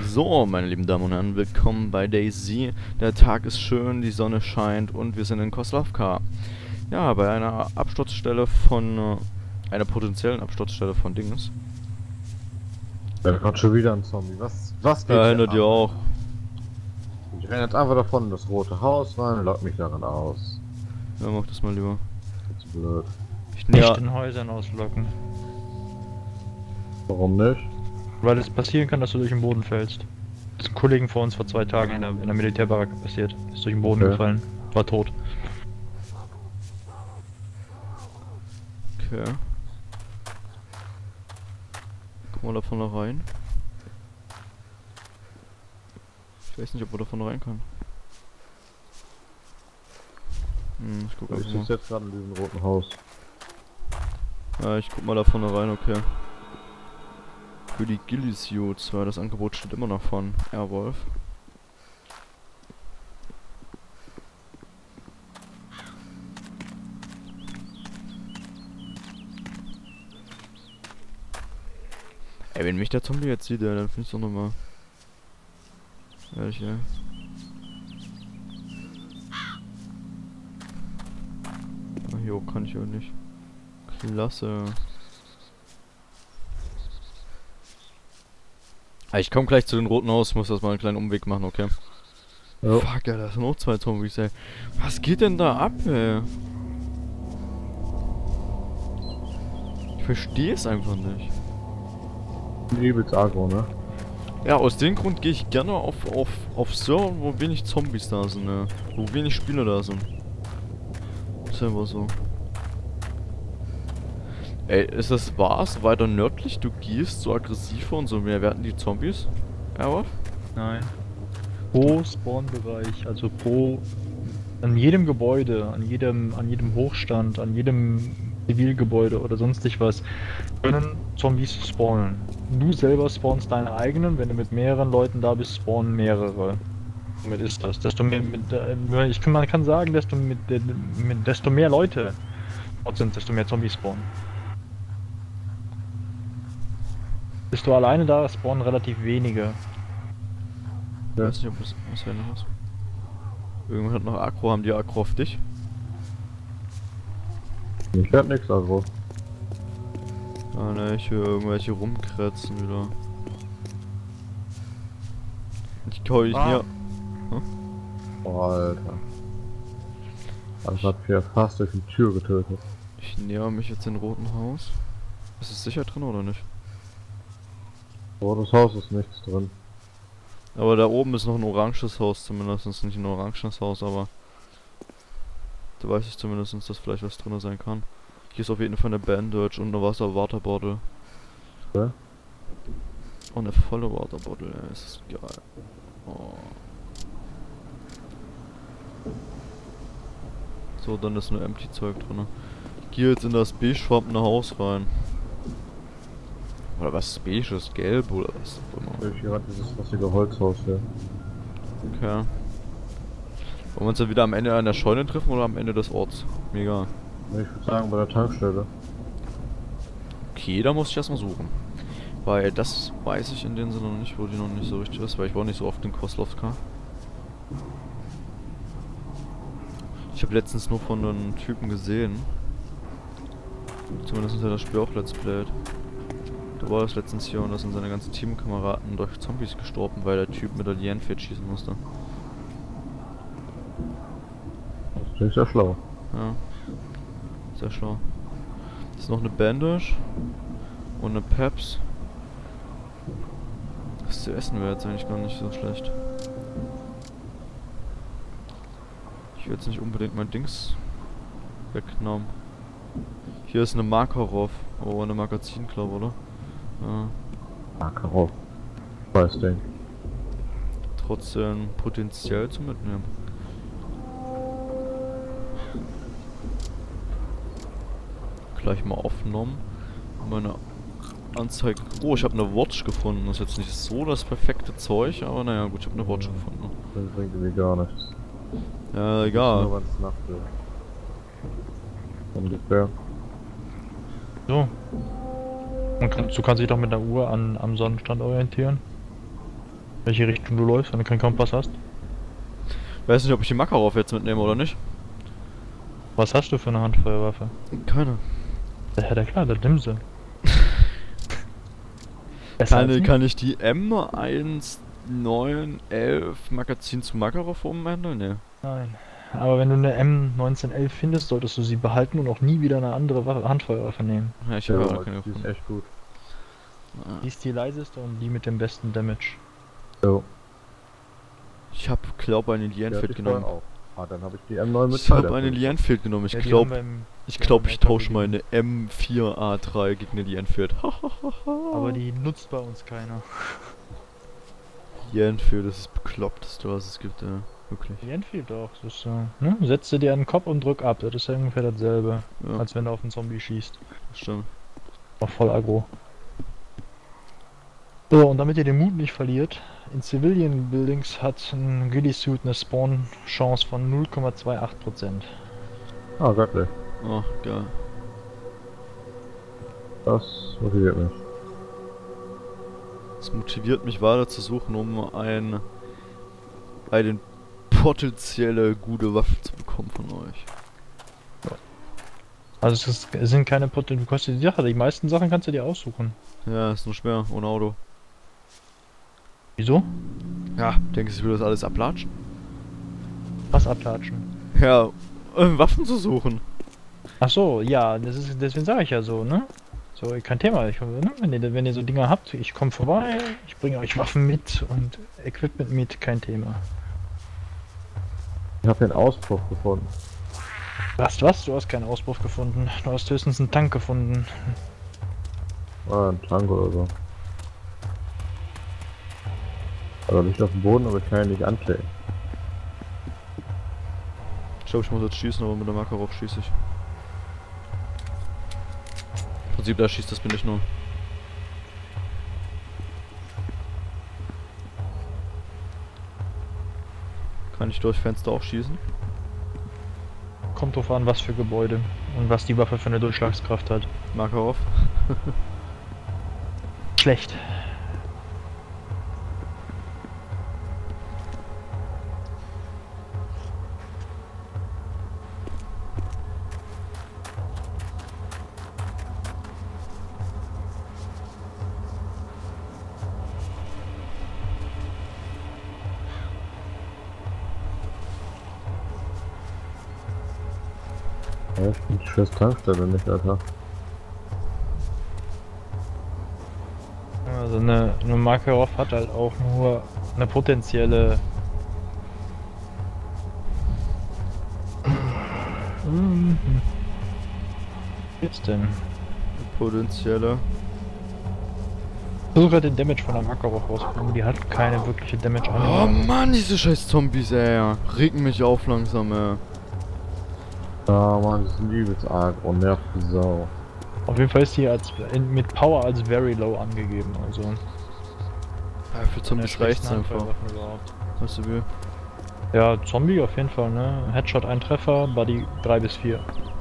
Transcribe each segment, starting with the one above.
So, meine lieben Damen und Herren, willkommen bei DayZ. Der Tag ist schön, die Sonne scheint und wir sind in Koslavka. Ja, bei einer Absturzstelle von, einer potenziellen Absturzstelle von Dinges. Da kommt schon wieder ein Zombie. Was geht Ja, hier hinter dir ab? auch. Ich renne jetzt einfach davon in das rote Haus rein, lock mich darin aus. Ja, mach das mal lieber. Das ist blöd. Nicht in Häusern auslocken. Warum nicht? Weil es passieren kann, dass du durch den Boden fällst. Das ist ein Kollegen vor uns vor 2 Tagen in der Militärbaracke passiert. Ist durch den Boden gefallen. War tot. Okay. Guck mal da vorne rein. Ich weiß nicht, ob man da vorne rein kann. Ich guck Ich einfach mal. sitze jetzt gerade in diesem roten Haus. Ja, ich guck mal da vorne rein, okay. Für die Ghillie-Suits, weil das Angebot steht immer noch von Airwolf. Ey, wenn mich der Zombie jetzt sieht, dann finde ich doch nochmal. Ehrlich, ey. Ah, hier hoch kann ich auch nicht. Klasse. Ich komme gleich zu den roten Haus, ich muss das mal einen kleinen Umweg machen, okay? Jo. Fuck, ja, da sind noch 2 Zombies, ey. Was geht denn da ab, ey? Ich verstehe es einfach nicht. Übelst aggro, ne? Ja, aus dem Grund gehe ich gerne auf Server, wo wenig Zombies da sind, ne? Wo wenig Spieler da sind. Ist einfach so. Ey, ist das wahr? So weiter nördlich du gehst, so aggressiver und so mehr werden die Zombies? Ja, was? Nein. Pro Spawnbereich, also an jedem Gebäude, an jedem Hochstand, an jedem Zivilgebäude oder sonstig was, können Zombies spawnen. Du selber spawnst deine eigenen, wenn du mit mehreren Leuten da bist, spawnen mehrere. Somit ist das. Man kann sagen, desto mehr Leute dort sind, desto mehr Zombies spawnen. Bist du alleine da, spawnen relativ wenige. Ich weiß nicht, ob das was wäre noch was. Irgendwann hat noch Aggro, haben die Aggro auf dich? Ich hab nix aggro. Ah ne, ich höre irgendwelche rumkratzen wieder. Ich kau dich hier. Oh, Alter. Also hat hier fast durch die Tür getötet. Ich näher mich jetzt in roten Haus. Ist es sicher drin oder nicht? Rotes Haus ist nichts drin. Aber da oben ist noch ein oranges Haus zumindest. Nicht ein oranges Haus, aber da weiß ich zumindest, dass vielleicht was drin sein kann. Hier ist auf jeden Fall eine Bandage und eine Waterbottle. Ja? Oh, eine volle Waterbottle, ey. Das ist geil. Oh. So, dann ist nur Empty-Zeug drin. Ich gehe jetzt in das beigefarbene Haus rein. Oder was beige ist? Gelb oder was auch immer. Ich hier gerade dieses lustige Holzhaus hier. Okay. Wollen wir uns dann wieder am Ende an der Scheune treffen oder am Ende des Orts? Mega. Ich würde sagen bei der Tankstelle. Okay, da muss ich erstmal suchen. Weil das weiß ich in dem Sinne noch nicht, wo die noch nicht so richtig ist, weil ich war nicht so oft in Koslavka. Ich habe letztens nur von einem Typen gesehen. Zumindest hat das Spiel auch Let's Played. Da war das letztens hier und da sind seine ganzen Teamkameraden durch Zombies gestorben, weil der Typ mit der Lienfeld schießen musste. Das klingt sehr schlau. Ja. Sehr schlau. Das ist noch eine Bandage. Und eine Peps. Das zu essen wäre jetzt eigentlich gar nicht so schlecht. Ich will jetzt nicht unbedingt mein Dings weggenommen. Hier ist eine Makarov. Oh, eine Magazinklappe, oder? Ja. Makarov. Weiß Ding. Trotzdem potenziell zu mitnehmen. Gleich mal aufgenommen. Meine Anzeige. Oh, ich habe eine Watch gefunden. Das ist jetzt nicht so das perfekte Zeug, aber naja, gut, ich habe eine Watch gefunden. Das bringt irgendwie gar nichts. Ja, egal. Nur wenn es Nacht wird. Ungefähr. So. Du kannst dich doch mit der Uhr am Sonnenstand orientieren. Welche Richtung du läufst, wenn du keinen Kompass hast. Weiß nicht, ob ich den Makarov jetzt mitnehme oder nicht. Was hast du für eine Handfeuerwaffe? Keine. Ja, der klar, der nimm sie. Besser als Kann ich die M1911 Magazin zu Makarov umwandeln? Ne. Nein. Aber wenn du eine M1911 findest, solltest du sie behalten und auch nie wieder eine andere Handfeuerwaffe nehmen. Ja, ich Ja, habe die keine ist gefunden. echt gut. Die ist die leiseste und die mit dem besten Damage. So, Ich habe, glaube eine die hatte Lienfield ich genommen. vorhin auch. Ah, dann habe ich die M9 mit Ich habe Schalldämpfer. eine Lienfield genommen. Ja, Ich die glaube, haben wir im- ich die haben wir ich im tausche LKW meine M4A3 gegen eine Lienfield. Aber die nutzt bei uns keiner. Lienfield, das ist das bekloppteste, was es gibt, ja. Wirklich. Die Enfield auch, das ist so. Ne? Setz dir an den Kopf und drück ab, das ist ja ungefähr dasselbe, Ja, als wenn du auf einen Zombie schießt. stimmt. Auch voll aggro. So, und damit ihr den Mut nicht verliert, in Civilian Buildings hat ein Ghillie Suit eine Spawn-Chance von 0,28%. Ah, göttlich. Oh, geil. Das motiviert mich. Es motiviert mich weiter zu suchen, um eine potenzielle gute Waffe zu bekommen von euch. Also es sind keine Potenzial, du kostet die Sache, die meisten Sachen kannst du dir aussuchen. Ja, ist nur schwer, ohne Auto. Wieso? Ja, denkst du, ich will das alles ablatschen? Was ablatschen? Ja, Waffen zu suchen. Ach so, ja, deswegen sage ich ja so, ne? So, kein Thema. Ne? Wenn ihr so Dinger habt, ich komme vorbei, ich bringe euch Waffen mit und Equipment mit, kein Thema. Ich habe den Auspuff gefunden. Was? Du hast keinen Auspuff gefunden. Du hast höchstens einen Tank gefunden. Ah, ein Tank oder so. Also nicht auf dem Boden, aber ich kann ihn nicht anklicken. Ich glaube, ich muss jetzt schießen, aber mit der Makarov schieße ich. Im Prinzip, da schießt, das bin ich nur. Kann ich durch Fenster auch schießen? Kommt drauf an, was für Gebäude und was die Waffe für eine Durchschlagskraft hat. Makarov? Schlecht. Ja, ich finde die scheiß Tankstelle nicht, Alter. Also eine Makarov hat halt auch nur eine potenzielle... Jetzt denn? Potenzielle. Ich versuche gerade den Damage von der Makarov rauszufinden. Die hat keine wirkliche Damage Oh an. Mann, diese scheiß Zombies, ey. Regen mich auf langsam, ey. Ah, Mann, die sind übelst arg und nervt die Sau. Auf jeden Fall ist die mit Power als very low angegeben. Also Ja, für Zombies reicht's einfach. Weißt du wie? Ja, Zombie auf jeden Fall, ne? Headshot ein Treffer, Body 3 bis 4.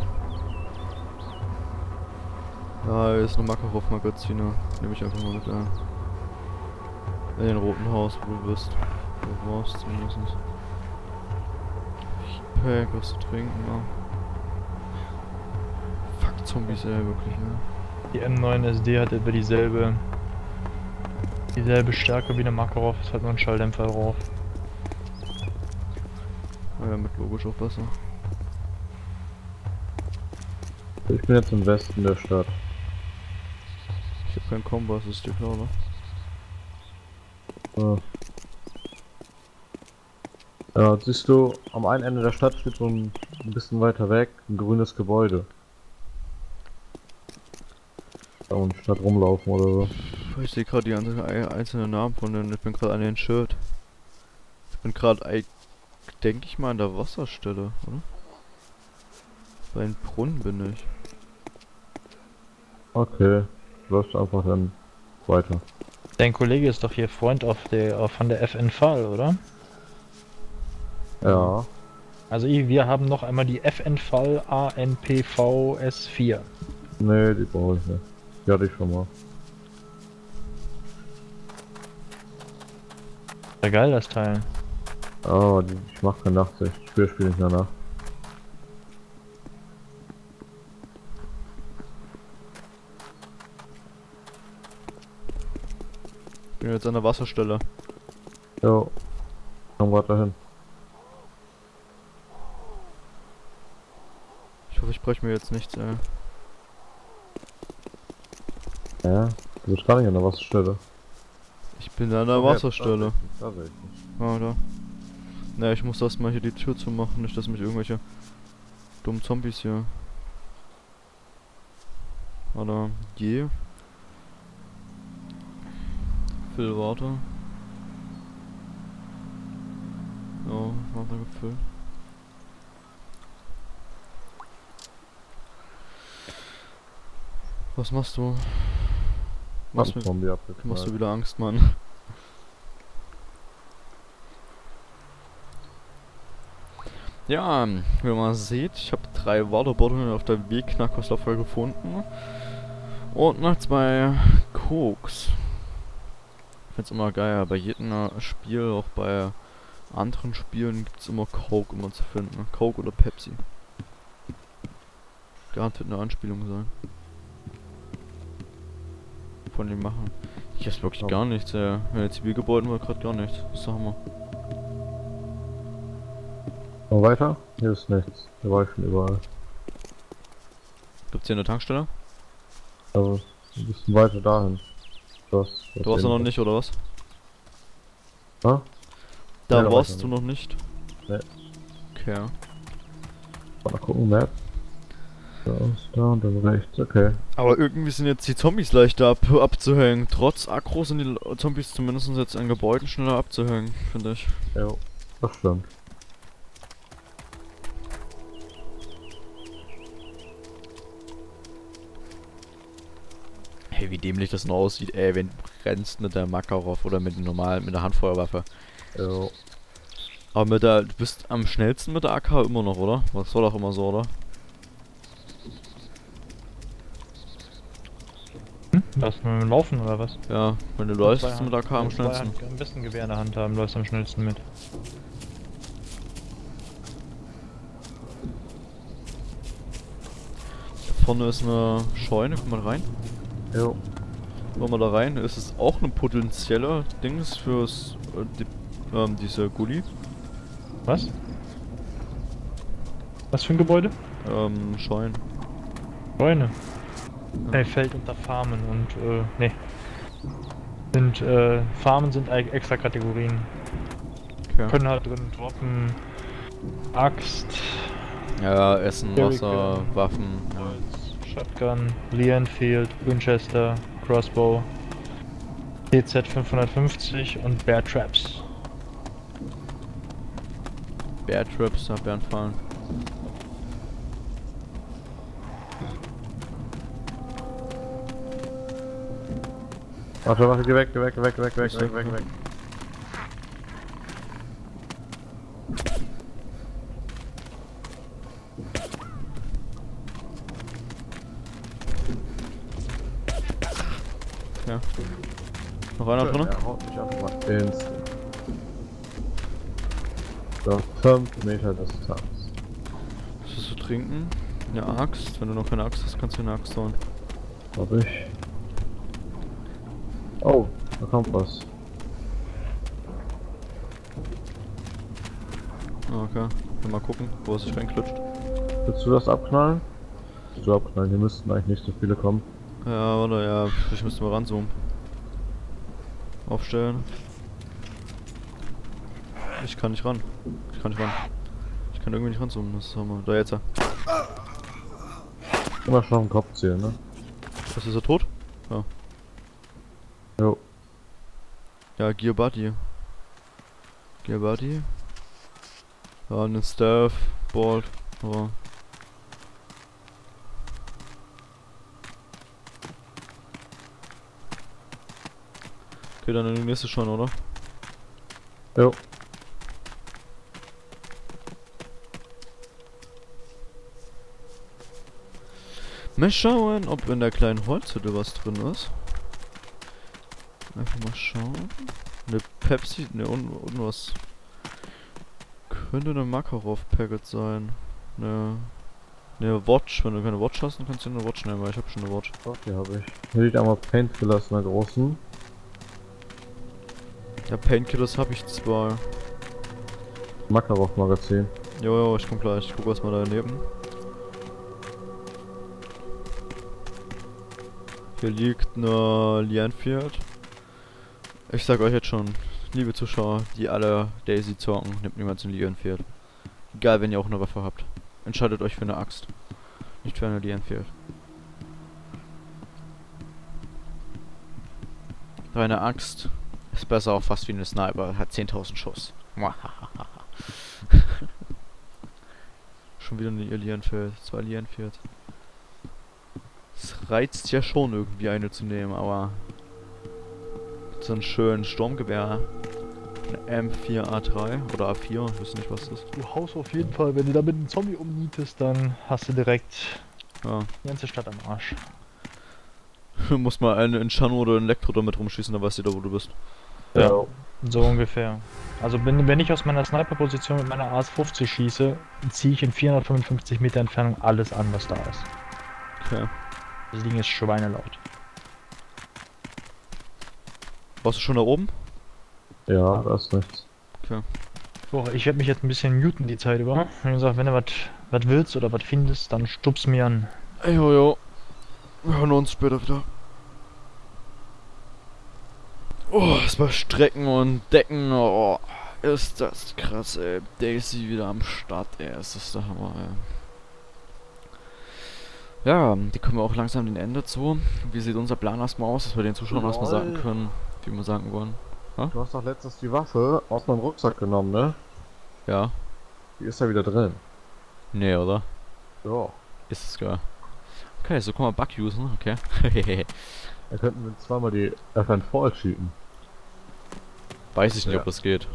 Ja, hier ist eine Makarov-Magazine. Nehme ich einfach mal mit, ja. In den roten Haus, wo du bist. Wo du warst zumindest. Pack, was zu trinken, ja. Fuck, Zombies, ey, wirklich, ne? Die M9 SD hat etwa dieselbe Stärke wie eine Makarov, ist halt nur ein Schalldämpfer drauf. Ja, mit logisch auch besser. Ich bin jetzt im Westen der Stadt. Ich hab keinen Kompass, ist dir klar, oder? Ah. Ja, siehst du, am einen Ende der Stadt steht so ein bisschen weiter weg ein grünes Gebäude. Da und Stadt rumlaufen oder so. Ich sehe gerade die einzelnen Namen von denen. Ich bin gerade an den Shirt. Ich bin gerade, denke ich mal, an der Wasserstelle, oder? Bei einem Brunnen bin ich. Okay, läufst einfach dann weiter. Dein Kollege ist doch hier Freund von der FN-Fall, oder? Ja, Also wir haben noch einmal die FN-Fall ANPVS4. nee, die brauche ich nicht. Die hatte ich schon mal. Ja, geil, das Teil. Oh, ich mach keine Nachtsicht. Ich spiele nicht danach. Ich bin jetzt an der Wasserstelle. Jo. Komm grad dahin. Ich hoffe, ich breche mir jetzt nichts, ey. Ja, du bist gar nicht an der Wasserstelle. Ich bin an der Oh, Wasserstelle. Da sehe ich nicht. Ah, da. Naja, ich muss erstmal hier die Tür zumachen, nicht dass mich irgendwelche dummen Zombies hier. Oder je. Viel Water. Oh, Wasser gefüllt. Was machst du? Was Machst Zombie du abgeknallt. wieder Angst, Mann? Ja, wie man sieht, ich habe 3 Waterbottle auf der Weg nach Koslavka gefunden. Und noch 2 Koks. Ich find's immer geil, bei jedem Spiel, auch bei anderen Spielen gibt's immer Coke immer zu finden. Coke oder Pepsi. Garantiert eine Anspielung sein. Von dem machen. Ich weiß wirklich gar nichts, ey. In den Zivilgebäuden war gerade gar nichts. Das ist der Hammer. Noch weiter? Hier ist nichts. Hier war ich schon überall. Gibt's hier eine Tankstelle? Also, ein bisschen weiter dahin. Du warst ja noch nicht, oder was? Ha? Da Nee, warst du noch nicht? Nee. Okay. Mal gucken, Map. Da ist da und dann rechts, okay. Aber irgendwie sind jetzt die Zombies leichter abzuhängen. Trotz Aggro sind die Zombies zumindest jetzt an Gebäuden schneller abzuhängen, finde ich. Jo, das stimmt. Hey, wie dämlich das noch aussieht, ey, wenn du rennst mit der Makarov oder mit der Handfeuerwaffe. Jo. Aber du bist am schnellsten mit der AK immer noch, oder? Das war doch immer so, oder? Lass mal laufen oder was? Ja, wenn du läufst mit der AK am schnellsten. Am besten Gewehr in der Hand haben, läufst am schnellsten mit. Da vorne ist eine Scheune, guck mal rein. Jo. Wollen wir da rein? Ist es auch eine potenzielle Dings fürs diese Gully? Was? Was für ein Gebäude? Scheune. Scheune. Ja. Fällt unter Farmen und, nee. Farmen sind extra Kategorien. Okay. Können halt drin droppen, Axt, Ja, Essen, Jerrycan, Wasser, Waffen. Ja. Holz, Shotgun, Lee Enfield, Winchester, Crossbow, TZ 550 und Bear Traps. Bear Traps, ja, Bärenfallen. Warte, geh weg. Ja. Noch einer drin? Er haut mich einfach mal instant. So, 5 Meter Distanz. Was willst du trinken? Eine Axt? Wenn du noch keine Axt hast, kannst du eine Axt holen. Hab ich. Oh, da kommt was. Ah, okay. Mal gucken, wo es sich reinklutscht. Willst du das abknallen? Willst du abknallen? Hier müssten eigentlich nicht so viele kommen. Ja, warte, ja, ich müsste mal ranzoomen. Aufstellen. Ich kann nicht ran. Ich kann irgendwie nicht ranzoomen, das ist Hammer. Da jetzt. Immer schon auf den Kopf zielen, ne? Was ist er tot? Ja. Jo. Ja, Gear Buddy. Gear Buddy. Ja, einen Staff, Bolt, aber. Okay, dann in die nächste schon, oder? Jo. Mal schauen, ob in der kleinen Holzhütte was drin ist. Einfach mal schauen. Eine Pepsi, ne, und was? Könnte eine Makarov-Packet sein. Ne Watch. Wenn du keine Watch hast, dann kannst du eine Watch nehmen, weil ich habe schon eine Watch. Okay, habe ich. Hier liegt einmal Painkillers in der großen. Ja, Painkillers habe ich 2. Makarov-Magazin. Jo, ich komm gleich. Ich guck erstmal daneben. Hier liegt eine Lee Enfield. Ich sag euch jetzt schon, liebe Zuschauer, die alle Daisy zocken, nimmt niemals eine Lee Enfield. Egal, wenn ihr auch eine Waffe habt. Entscheidet euch für eine Axt. Nicht für eine Lee Enfield. Weil eine Axt ist besser auch fast wie eine Sniper, hat 10.000 Schuss. Schon wieder eine Lee Enfield, 2 Lee Enfield. Es reizt ja schon irgendwie eine zu nehmen, aber so einen schönen Sturmgewehr, eine M4A3 oder A4, ich weiß nicht was das ist. Du haust auf jeden Fall, wenn du damit einen Zombie umnietest, dann hast du direkt Ja. die ganze Stadt am Arsch. Du musst mal einen in Shano oder in Elektro damit rumschießen, dann weißt du da, wo du bist. Ja, so ungefähr. Also wenn ich aus meiner Sniper-Position mit meiner AS-50 schieße, ziehe ich in 455 Meter Entfernung alles an, was da ist. Okay. Das Ding ist schweinelaut. Warst du schon da oben? Ja, da ist nichts. Okay. So, ich werde mich jetzt ein bisschen muten die Zeit über. Wie gesagt, wenn du was willst oder was findest, dann stupst mir an. Jo. Wir hören uns später wieder. Oh, erstmal Strecken und Decken. Oh, ist das krass, ey. Daisy wieder am Start, ey. Ist das der Hammer, ey. Ja, die kommen wir auch langsam dem Ende zu. Wie sieht unser Plan erstmal aus, dass wir den Zuschauern erstmal sagen können, wie wir sagen wollen? Du hast doch letztens die Waffe aus meinem Rucksack genommen, ne? Ja. Die ist ja wieder drin. Nee, oder? Ja. Ist es gar. Okay, so kann man Bug usen, okay. Da könnten wir zweimal die FN Fall cheaten. Weiß ich nicht, Ja. ob das geht.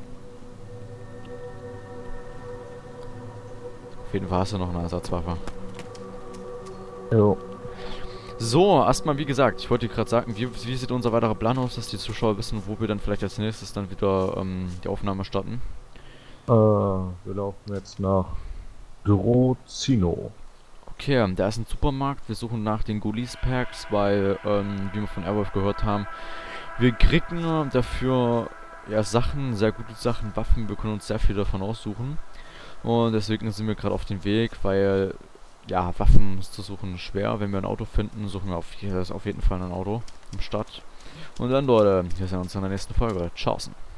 Auf jeden Fall hast du noch eine Ersatzwaffe. Jo. So, erstmal wie gesagt, ich wollte gerade sagen, wie sieht unser weiterer Plan aus, dass die Zuschauer wissen, wo wir dann vielleicht als nächstes dann wieder die Aufnahme starten. Wir laufen jetzt nach Drozino. Okay, da ist ein Supermarkt, wir suchen nach den Ghoulies Packs, weil, wie wir von Airwolf gehört haben, wir kriegen dafür ja Sachen, sehr gute Sachen, Waffen, wir können uns sehr viel davon aussuchen. Und deswegen sind wir gerade auf dem Weg, weil ja, Waffen zu suchen ist schwer. Wenn wir ein Auto finden, suchen wir auf jeden Fall ein Auto im Stadt. Und dann, Leute, wir sehen uns in der nächsten Folge. Tschaußen.